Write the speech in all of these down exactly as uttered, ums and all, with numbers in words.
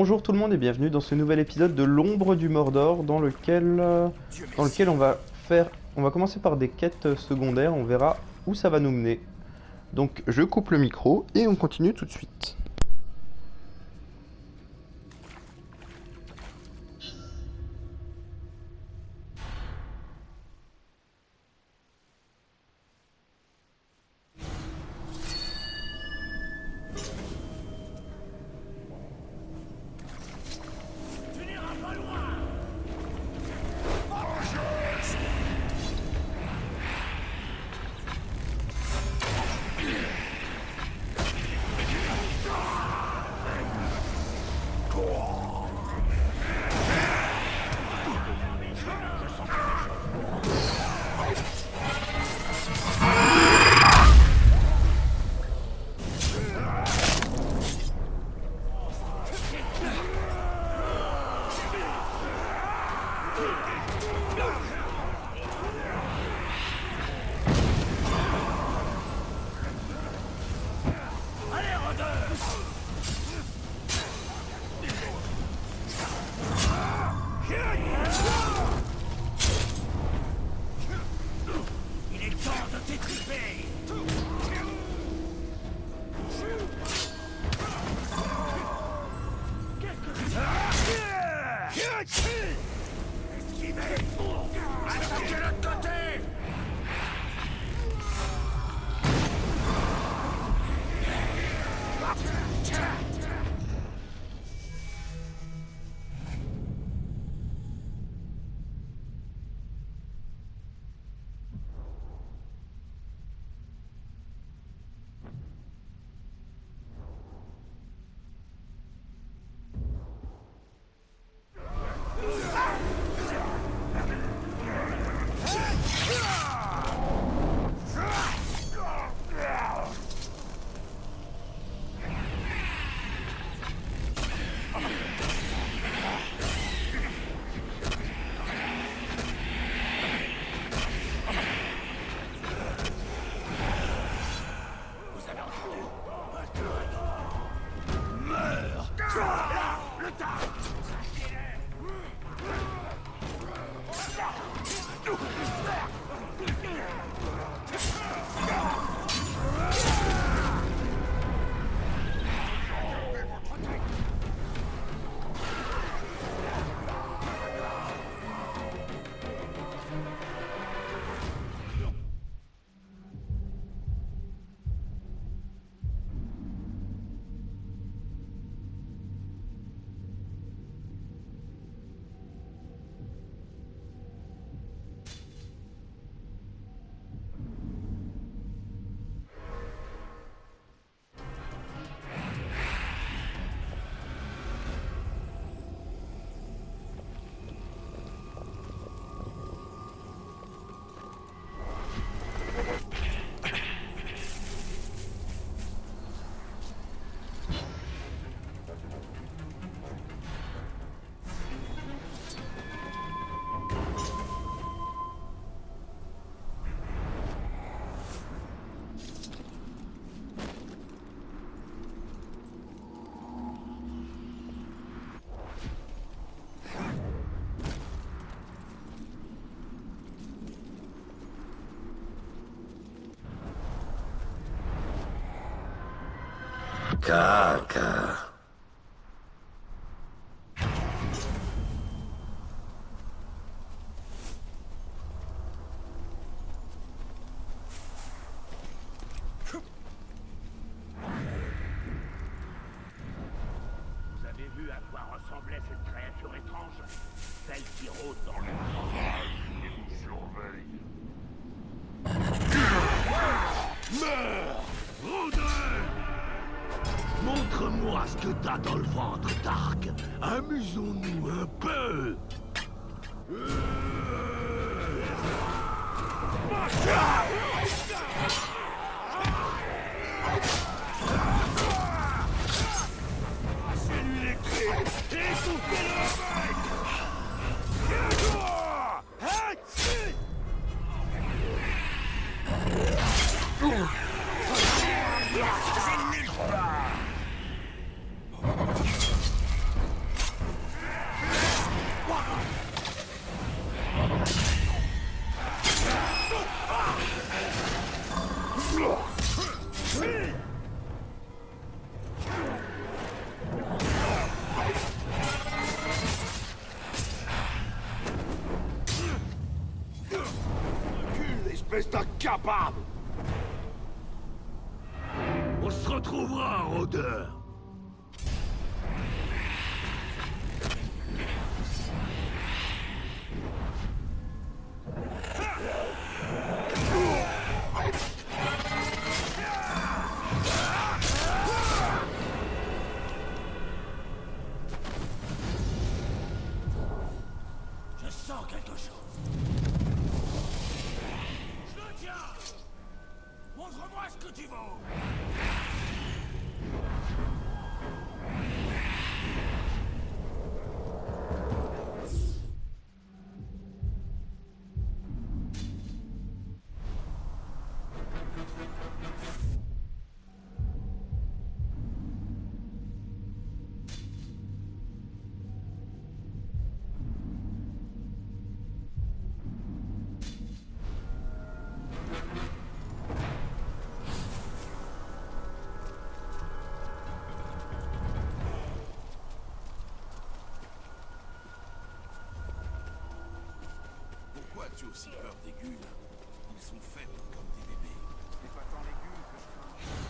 Bonjour tout le monde et bienvenue dans ce nouvel épisode de l'Ombre du Mordor dans lequel, euh, dans lequel on va faire, on va commencer par des quêtes secondaires, on verra où ça va nous mener. Donc je coupe le micro et on continue tout de suite. Caca. Vous avez vu à quoi ressemblait cette créature étrange? Celle qui rôde dans le et vous surveille. Meurs, rôdeur! Montre-moi ce que t'as dans le ventre, Dark. Amusons-nous un peu. Passez-lui les clés et étouffez-le avec. C'est nulle part. espèce d'incapable! On se retrouvera, rôdeur. Je sens quelque chose. Je le tiens. Montre-moi ce que tu vaux. Pourquoi as-tu aussi peur des ghouls? Ils sont faits comme des bébés. C'est pas tant les ghouls que je crains.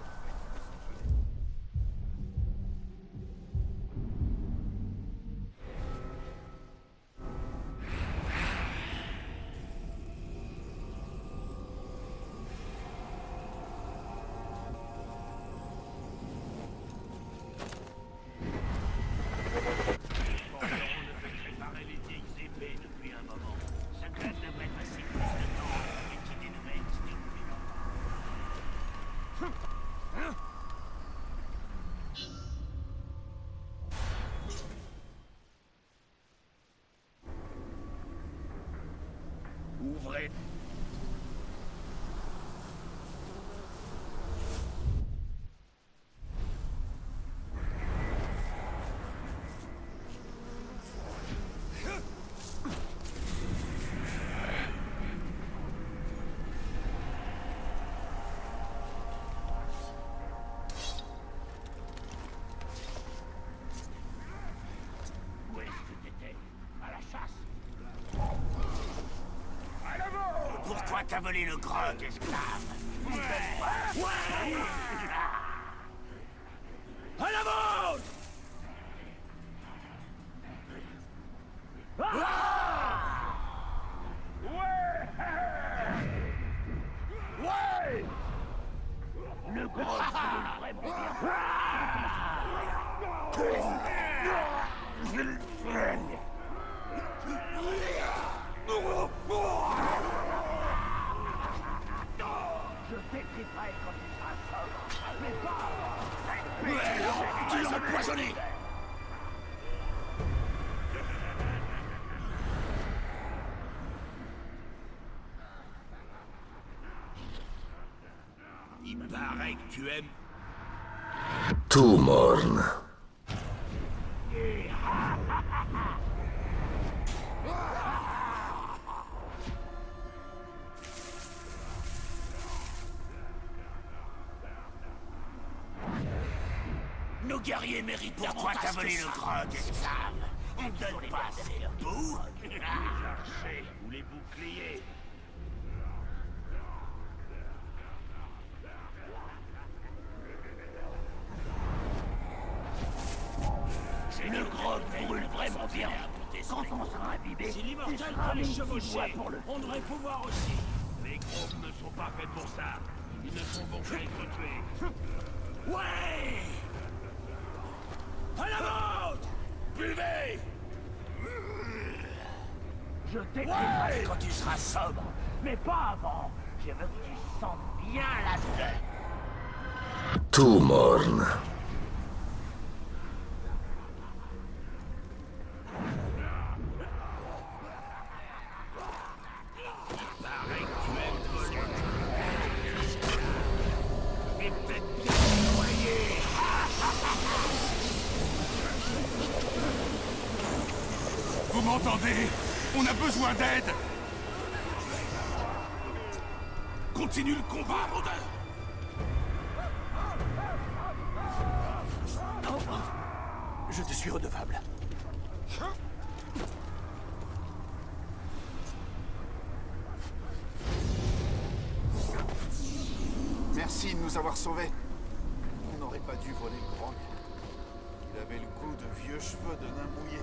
Ouvrez. Où est-ce que t'étais? À la chasse? Pourquoi t'as volé le grog, esclave? Ouais. Ouais. À la vôtre! Ouais! Le gros, c'est le vrai Je t'étriperai quand tu seras sobre, mais pas Tu l'as empoisonné! Il paraît que tu aimes... Tumorn. Nos guerriers méritent pourquoi t'as volé le grog, esclave. On ne donne pas assez boue. les archers ou les boucliers. Le grog brûle vraiment bien. Quand on sera imbibé, Si tu l'immortel seras peut les mis six chevaucher, fois pour le on devrait pouvoir aussi. Les groupes ne sont pas faits pour ça. Ils ne sont bons qu'à être tués. Ouais! À la vôtre! Buvez! Je t'étriperai Quand tu seras sobre. mais pas avant. Je veux que tu sentes bien la douleur. Tumorn. Pareil que tu aimes voler. Et peut-être bien noyer. Vous m'entendez? On a besoin d'aide! Continue le combat, Rodin! Je te suis redevable. nous avoir sauvés. On n'aurait pas dû voler le grog. Il avait le goût de vieux cheveux de nain mouillé.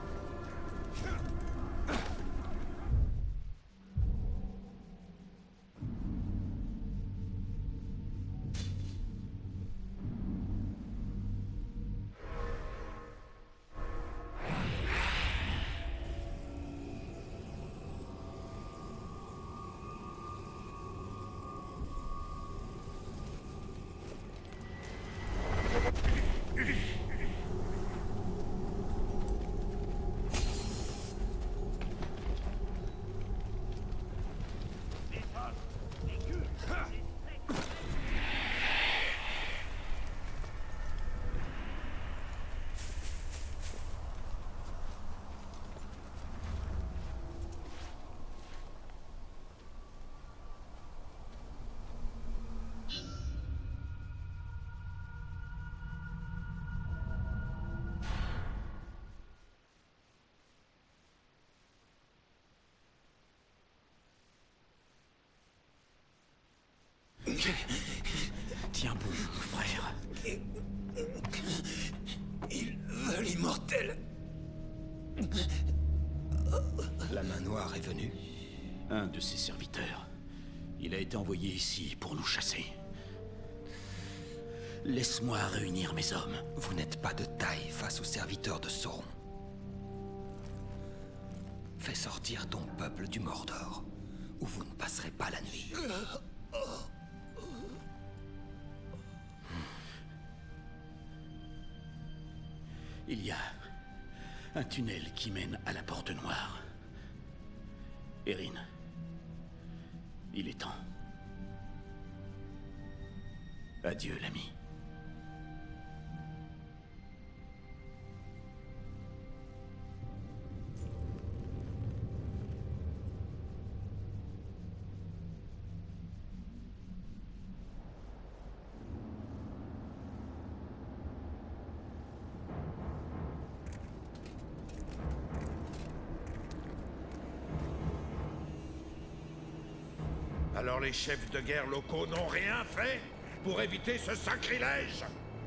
Tiens bon, frère. Il veut l'immortel. La main noire est venue. Un de ses serviteurs. Il a été envoyé ici pour nous chasser. Laisse-moi réunir mes hommes. Vous n'êtes pas de taille face aux serviteurs de Sauron. Fais sortir ton peuple du Mordor, ou vous ne passerez pas la nuit. Il y a un tunnel qui mène à la Porte Noire. Erin, il est temps. Adieu, l'ami. Alors les chefs de guerre locaux n'ont rien fait pour éviter ce sacrilège?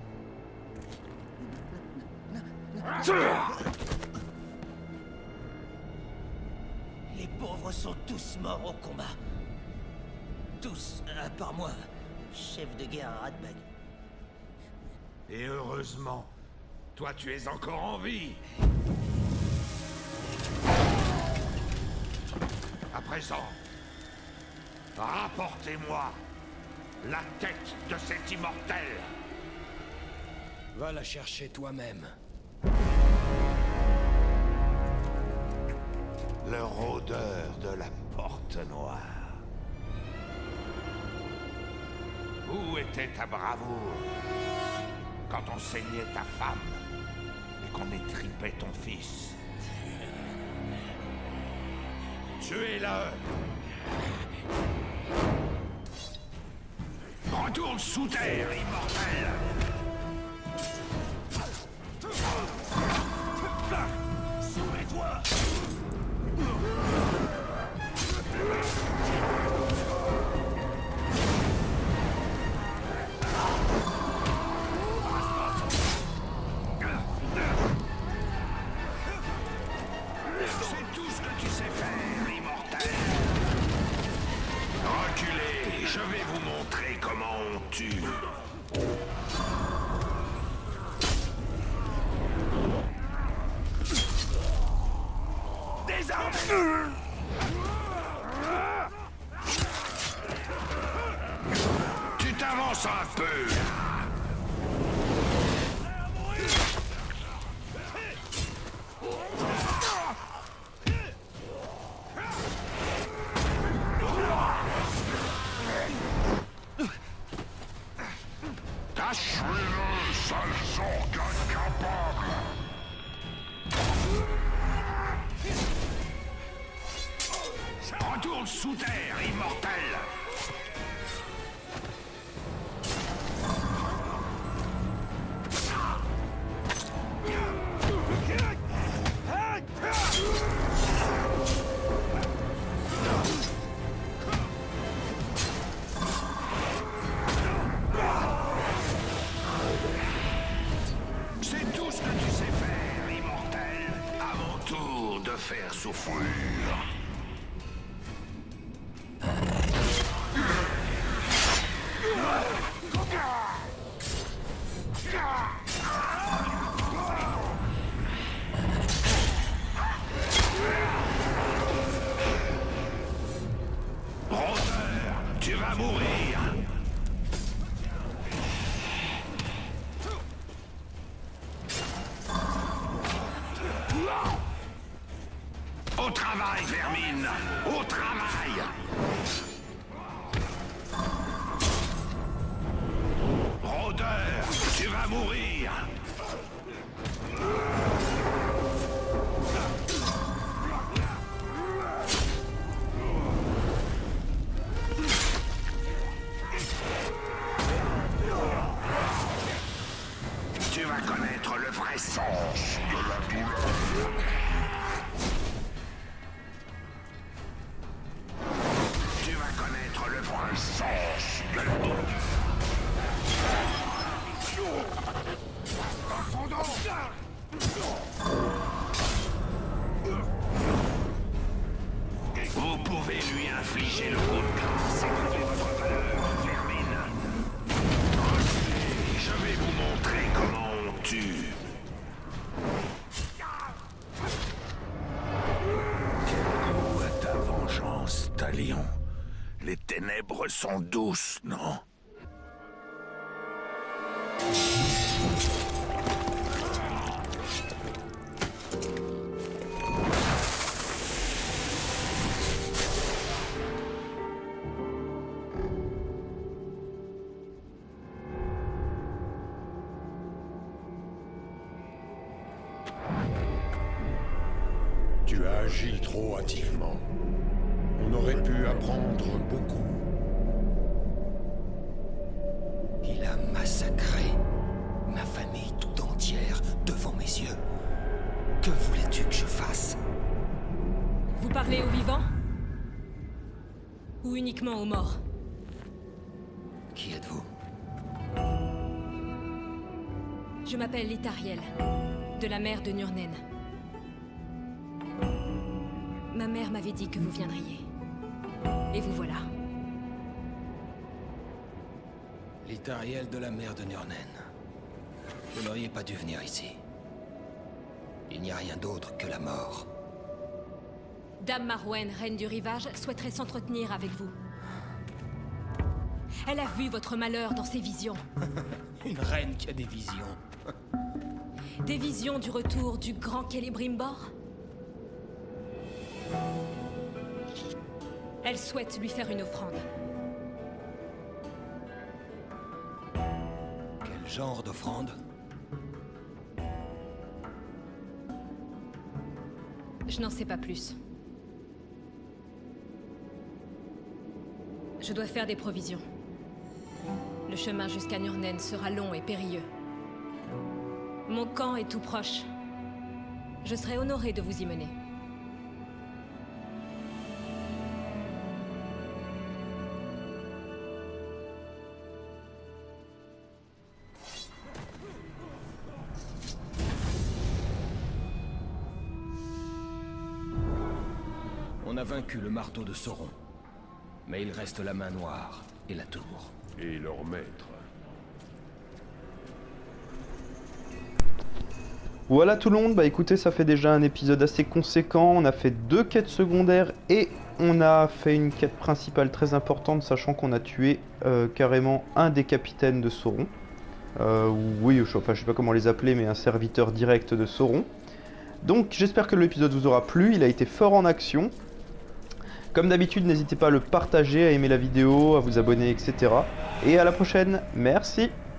Les pauvres sont tous morts au combat. Tous, à part moi, chef de guerre à Radbag. Et heureusement, toi tu es encore en vie. À présent, rapportez-moi la tête de cet immortel. Va la chercher toi-même. Le rôdeur de la Porte Noire. Où était ta bravoure quand on saignait ta femme et qu'on étripait ton fils? Tuez-le! Retourne sous terre, immortel! Soumets-toi! C'est tout ce que tu sais faire, immortel! Reculez, je vais vous montrer comment on tue. Désarmez! Tu t'avances un peu. Tâche-le, sales organes capables! Retourne sous terre, immortel! Tu vas mourir. Au travail, vermine. Au travail. Rôdeur, tu vas mourir. Tu vas connaître le vrai sens de la douleur. Tu vas connaître le vrai sens de la douleur. Vous pouvez lui infliger le coup de grâce et prouver votre valeur, vermine. Je vais vous montrer comment on tue. Quel goût à ta vengeance, Talion. Les ténèbres sont douces, non? Tu as agi trop hâtivement. On aurait pu apprendre beaucoup. Il a massacré ma famille tout entière devant mes yeux. Que voulais-tu que je fasse? Vous parlez aux vivants? Ou uniquement aux morts? Qui êtes-vous? Je m'appelle Litariel, de la mer de Nurnen. Ma mère m'avait dit que vous viendriez. Et vous voilà. Litariel de la mer de Nurnen. Vous n'auriez pas dû venir ici. Il n'y a rien d'autre que la mort. Dame Marwen, reine du rivage, souhaiterait s'entretenir avec vous. Elle a vu votre malheur dans ses visions. Une reine qui a des visions. Des visions du retour du grand Celebrimbor? Elle souhaite lui faire une offrande. Quel genre d'offrande? Je n'en sais pas plus. Je dois faire des provisions. Le chemin jusqu'à Nurnen sera long et périlleux. Mon camp est tout proche. Je serai honoré de vous y mener. On a vaincu le marteau de Sauron. Mais il reste la main noire et la tour. Et leur maître. Voilà tout le monde, bah écoutez, ça fait déjà un épisode assez conséquent. On a fait deux quêtes secondaires et on a fait une quête principale très importante, sachant qu'on a tué euh, carrément un des capitaines de Sauron. Euh, oui, je, enfin, je sais pas comment les appeler, mais un serviteur direct de Sauron. Donc j'espère que l'épisode vous aura plu, il a été fort en action. Comme d'habitude, n'hésitez pas à le partager, à aimer la vidéo, à vous abonner, et cetera. Et à la prochaine, merci!